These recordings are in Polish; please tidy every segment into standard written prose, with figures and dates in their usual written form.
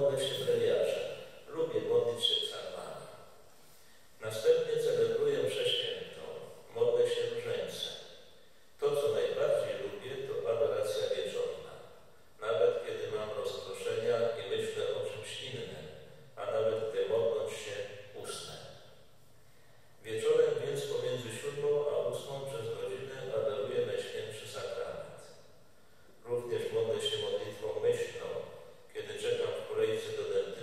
modlę się brewiarzem. Lubię modlić się psalmami. Następnie celebruję mszę świętą. Modlę się różańcem. To, co najbardziej lubię, to adoracja wieczorna. Nawet kiedy mam rozproszenia i myślę o czymś innym, a nawet gdy modląc się usnę. Wieczorem więc pomiędzy 7 a 8 przez godzinę adoruję Najświętszy Sakrament. Również modlę się modlitwą myślną, kiedy czekam w kolejce do dentysty.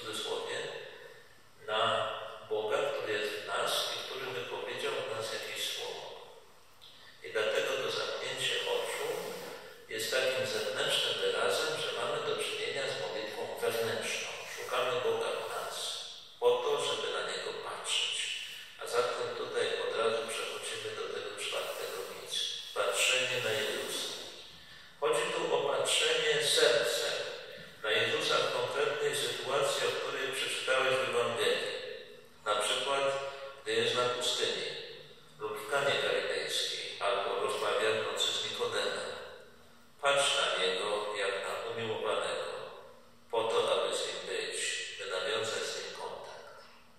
cudzysłowie, na Boga, który jest w nas i który wypowiedział w nas jakieś słowo. I dlatego to zamknięcie oczu jest takim zewnętrznym wyrazem, że mamy do czynienia z modlitwą wewnętrzną. Szukamy Boga w nas po to, żeby na Niego patrzeć. A zatem tutaj od razu przechodzimy do tego czwartego miejsca. Patrzenie na Jezusa. Chodzi tu o patrzenie sercem na Jezusa w konkretnej sytuacji, o której przeczytałeś w Ewangelii. Na przykład, gdy jest na pustyni lub w Kanie Galilejskiej, albo rozmawia w nocy z Nikodemem. Patrz na Niego jak na umiłowanego, po to, aby z Nim być, by nawiązać z Nim kontakt.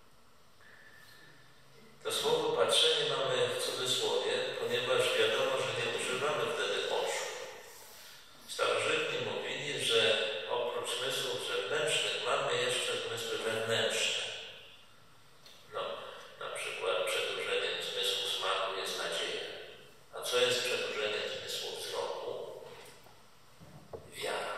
To słowo patrzenie mamy w cudzysłowie, ponieważ wiadomo, że nie używamy wtedy oczu. Starożytni mówili, że oprócz zmysłów zewnętrznych mamy jeszcze zmysły wewnętrzne. Na przykład przedłużeniem zmysłu smaku jest nadzieja. A co jest przedłużeniem zmysłu wzroku? Wiara.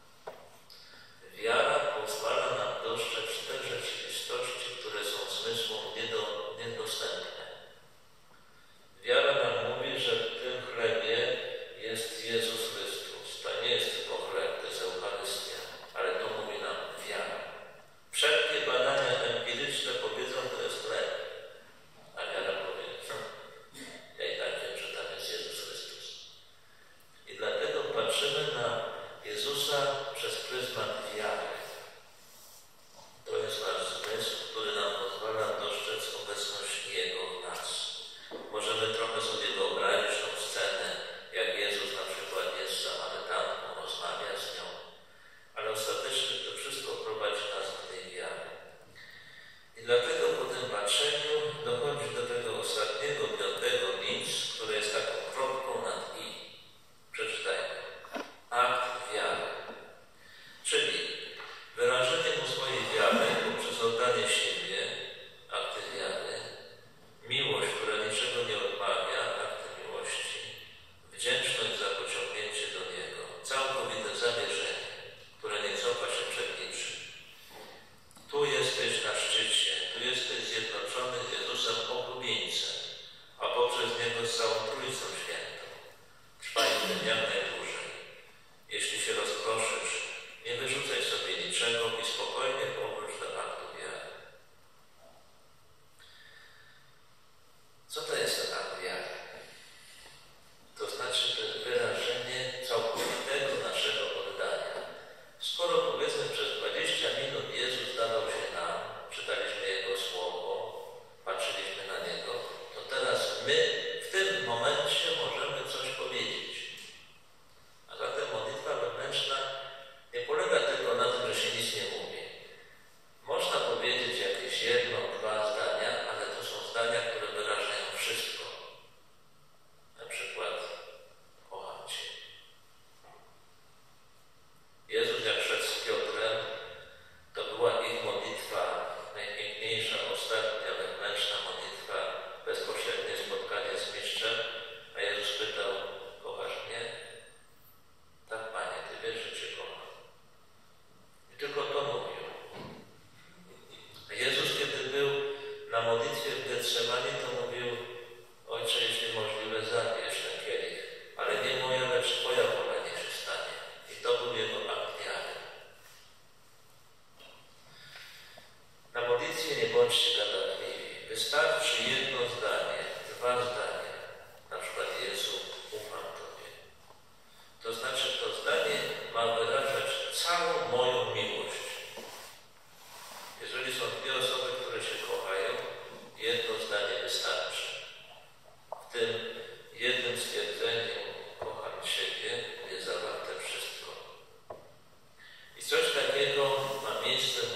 Wiara pozwala nam dostrzec te rzeczywistości, które są zmysłom niedostępne. Wiara nam mówi, że w tym chlebie jest Jezus Chrystus. To nie jest tylko chleb, to jest Eucharystia, ale to mówi nam wiara. Wszelkie badania empiryczne powiedzą, to jest chleb. A wiara powie, ja i tak wiem, że tam jest Jezus Chrystus. I dlatego patrzymy na Jezusa przez pryzmat wiary. To jest nasz zmysł, który nam pozwala dostrzec obecność Jego w nas. Możemy trochę sobie wyobrazić tą scenę, jak Jezus na przykład jest z Samarytanką, rozmawia z nią, ale ostatecznie to wszystko prowadzi nas do tej wiary. I dlatego po tym patrzeniu dochodzi do tego ostatniego, piątego nic, które jest taką kropką nad i. Przeczytajmy. Akt wiary. Czyli wyrażenie mu swojej wiary poprzez oddanie siebie, akty wiary, miłość, która niczego nie odmawia, akty miłości, wdzięczność za pociągnięcie do Niego, całkowite zawierzenie, które nie cofa się przed niczym. Tu jesteś na szczycie, tu jesteś zjednoczony z Jezusem oblubieńcem, a poprzez Niego z całą Trójcą Świętą. Trwaj w tym jak najdłużej. Jeśli się rozproszysz, nie wyrzucaj sobie niczego i spokojnie powróć do aktu wiary. Co to jest ten akt wiary? To znaczy, to jest wyrażenie całkowitego naszego oddania. Skoro powiedzmy przez 20 minut Jezus dawał się nam, czytaliśmy Jego Słowo, patrzyliśmy na Niego, to teraz my w tym momencie możemy coś powiedzieć. A zatem modlitwa wewnętrzna nie polega tylko na tym, że się nic nie mówi. Można powiedzieć jakieś jedno, dwa zdania, ale to są zdania, które wyrażają wszystko. Na przykład kocham Cię. Jezus jak szedł z Piotrem, to była ich modlitwa, najpiękniejsza, ostatnia, wewnętrzna modlitwa, bezpośrednie spotkanie z Mistrzem, a Jezus pytał, kochasz mnie? Tak, Panie, Ty wiesz, że Cię kocham. I tylko to mówił. A Jezus, kiedy był na modlitwie w Getsemanie, to mówił, Ojcze, jeśli możliwe, zabierz ten kielich, ale nie moja, lecz Twoja wola niech się stanie. I to był Jego akt wiary. Na modlitwie nie bądźcie gadatliwi. Wystarczy jedno zdanie, dwa zdania. Na przykład Jezu, ufam Tobie. To znaczy, to zdanie ma wyrażać całą moją miłość. Jeżeli są dwie osoby, które się kochają, jedno zdanie wystarczy. W tym jednym stwierdzeniu kocham Ciebie jest zawarte wszystko. I coś takiego ma miejsce w